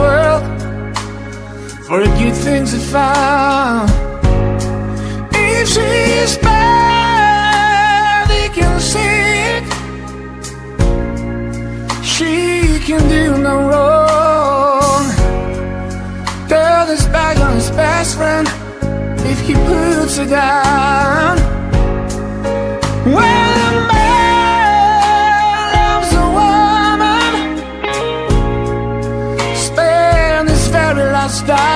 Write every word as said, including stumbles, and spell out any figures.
world for the good things I found. If she is bad, he can see it. She can do no wrong. Turn his back on his best friend if he puts her down. When a man loves a woman, spend his very last time